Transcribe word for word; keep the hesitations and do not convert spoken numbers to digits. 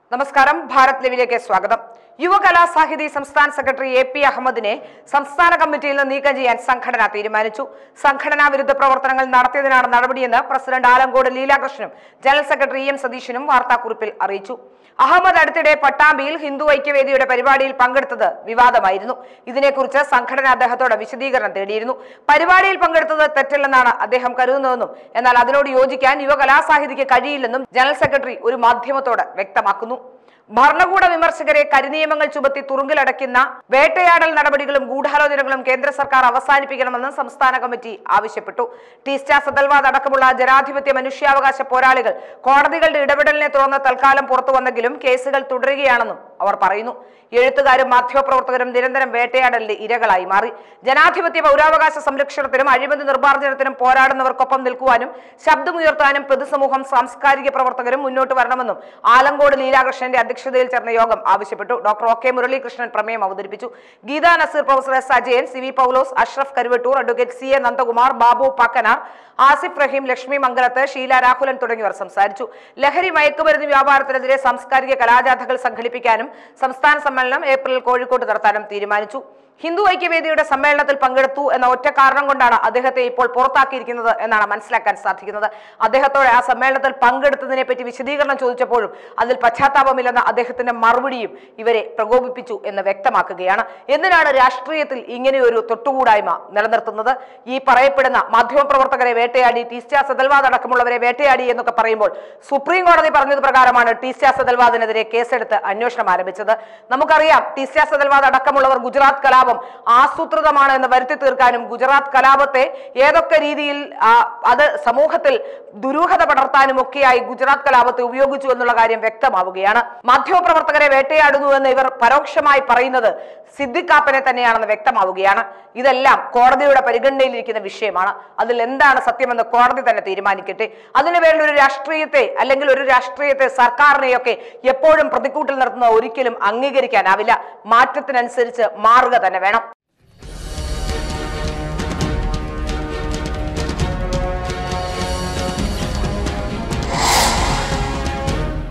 നമസ്കാരം. ഭാരത് ലൈവിലേക്ക് സ്വാഗതം. യുവകലാ സാഹിതി സംസ്ഥാന സെക്രട്ടറി എ പി അഹമ്മദിനെ സംസ്ഥാന കമ്മിറ്റിയിൽ നിന്ന് നീക്കം ചെയ്യാൻ സംഘടന തീരുമാനിച്ചു. സംഘടനാ വിരുദ്ധ പ്രവർത്തനങ്ങൾ നടത്തിയതിനാണ് നടപടിയെന്ന് പ്രസിഡന്റ് ആലങ്കോട് ലീലാകൃഷ്ണനും ജനറൽ സെക്രട്ടറി എം സതീശനും വാർത്താക്കുറിപ്പിൽ അറിയിച്ചു. അഹമ്മദ് അടുത്തിടെ പട്ടാമ്പിയിൽ ഹിന്ദു ഐക്യവേദിയുടെ പരിപാടിയിൽ പങ്കെടുത്തത് വിവാദമായിരുന്നു. ഇതിനെക്കുറിച്ച് സംഘടന അദ്ദേഹത്തോട് വിശദീകരണം തേടിയിരുന്നു. പരിപാടിയിൽ പങ്കെടുത്തത് തെറ്റല്ലെന്നാണ് അദ്ദേഹം കരുതുന്നതെന്നും എന്നാൽ അതിനോട് യോജിക്കാൻ യുവകലാസാഹിതിക്ക് കഴിയില്ലെന്നും ജനറൽ സെക്രട്ടറി ഒരു മാധ്യമത്തോട് വ്യക്തമാക്കുന്നു. ഭരണകൂട വിമർശകരെ കരിനിയമങ്ങൾ ചുമത്തി തുറുങ്കിലടയ്ക്കുന്ന വേട്ടയാടൽ നടപടികളും ഗൂഢാലോചനകളും കേന്ദ്ര സർക്കാർ അവസാനിപ്പിക്കണമെന്ന് സംസ്ഥാന കമ്മിറ്റി ആവശ്യപ്പെട്ടു. ടീസ്റ്റ സദൽവാദ് അടക്കമുള്ള ജനാധിപത്യ മനുഷ്യാവകാശ പോരാളികൾ കോടതികളുടെ ഇടപെടലിനെ തുടർന്ന് തൽക്കാലം പുറത്തു വന്നെങ്കിലും കേസുകൾ തുടരുകയാണെന്നും അവർ പറയുന്നു. എഴുത്തുകാരും മാധ്യമപ്രവർത്തകരും നിരന്തരം വേട്ടയാടലിന്റെ ഇരകളായി മാറി. ജനാധിപത്യ പൗരാവകാശ സംരക്ഷണത്തിനും അഴിമതി നിർമ്മാർജ്ജനത്തിനും പോരാടുന്നവർക്കൊപ്പം നിൽക്കുവാനും ശബ്ദമുയർത്താനും പൊതുസമൂഹം സാംസ്കാരിക പ്രവർത്തകരും മുന്നോട്ട് വരണമെന്നും ആലങ്കോട് ലീലാകൃഷ്ണന്റെ അധ്യക്ഷതയിൽ ചേർന്ന യോഗം ആവശ്യപ്പെട്ടു. ഡോക്ടർ ഒ കെ മുരളീകൃഷ്ണൻ പ്രമേയം അവതരിപ്പിച്ചു. Geetha Naseer, professor S Ajayan, C V Paulose, Ashraf Karuvattoor, advocate C A Nandakumar, Babu Pakkanar, Asif Rahim, Lakshmi Mangalath, Sheela Rahulan തുടങ്ങിയവർ സംസാരിച്ചു. ലഹരി മയക്കുമരുന്ന് വ്യാപാരത്തിനെതിരെ സാംസ്കാരിക കലാജാഥകൾ സംഘടിപ്പിക്കാനും സംസ്ഥാന സമ്മേളനം ഏപ്രിലിൽ കോഴിക്കോട്ട് നടത്താനും തീരുമാനിച്ചു. ഹിന്ദു ഐക്യവേദിയുടെ സമ്മേളനത്തിൽ പങ്കെടുത്തു എന്ന ഒറ്റ കാരണം കൊണ്ടാണ് അദ്ദേഹത്തെ ഇപ്പോൾ പുറത്താക്കിയിരിക്കുന്നത് എന്നാണ് മനസ്സിലാക്കാൻ സാധിക്കുന്നത്. അദ്ദേഹത്തോടെ ആ സമ്മേളനത്തിൽ പങ്കെടുത്തതിനെ പറ്റി വിശദീകരണം ചോദിച്ചപ്പോഴും അതിൽ പശ്ചാത്താപമില്ലെന്ന അദ്ദേഹത്തിന്റെ മറുപടിയും ഇവരെ പ്രകോപിപ്പിച്ചു എന്ന് വ്യക്തമാക്കുകയാണ്. എന്തിനാണ് രാഷ്ട്രീയത്തിൽ ഇങ്ങനെയൊരു തൊട്ടുകൂടായ്മ നിലനിർത്തുന്നത്? ഈ പറയപ്പെടുന്ന മാധ്യമപ്രവർത്തകരെ വേട്ടയാടി, ടീസ്റ്റ സദൽവാദ് അടക്കമുള്ളവരെ വേട്ടയാടി എന്നൊക്കെ പറയുമ്പോൾ സുപ്രീം കോടതി പറഞ്ഞത് പ്രകാരമാണ് ടീസ്റ്റ സദൽവാദിനെതിരെ കേസെടുത്ത് അന്വേഷണം ആരംഭിച്ചത്. നമുക്കറിയാം, ടീസ്റ്റ സദൽവാദ് അടക്കമുള്ളവർ ഗുജറാത്ത് കലാപം ആസൂത്രിതമാണ് എന്ന് വരുത്തി തീർക്കാനും ഗുജറാത്ത് കലാപത്തെ ഏതൊക്കെ രീതിയിൽ അത് സമൂഹത്തിൽ ദുരൂഹത പടർത്താനും ഒക്കെയായി ഗുജറാത്ത് കലാപത്തെ ഉപയോഗിച്ചു എന്നുള്ള കാര്യം വ്യക്തമാവുകയാണ്. മാധ്യമപ്രവർത്തകരെ വേട്ടയാടുന്നു എന്ന് ഇവർ പരോക്ഷമായി പറയുന്നത് സിദ്ദിഖാപ്പനെ തന്നെയാണെന്ന് വ്യക്തമാവുകയാണ്. ഇതെല്ലാം കോടതിയുടെ പരിഗണനയിലിരിക്കുന്ന വിഷയമാണ്. അതിൽ എന്താണ് സത്യമെന്ന് കോടതി തന്നെ തീരുമാനിക്കട്ടെ. അതിനു വേണ്ട ഒരു രാഷ്ട്രീയത്തെ അല്ലെങ്കിൽ ഒരു രാഷ്ട്രീയത്തെ സർക്കാരിനെയൊക്കെ എപ്പോഴും പ്രതിക്കൂട്ടിൽ നിർത്തുന്ന ഒരിക്കലും അംഗീകരിക്കാനാവില്ല. മാറ്റത്തിനനുസരിച്ച് മാറുക തന്നെ വേണം.